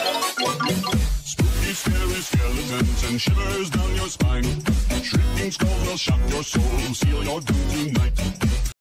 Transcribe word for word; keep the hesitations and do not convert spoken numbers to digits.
Spooky, scary skeletons and shivers down your spine. Shrieking skulls will shock your soul, seal your doom tonight.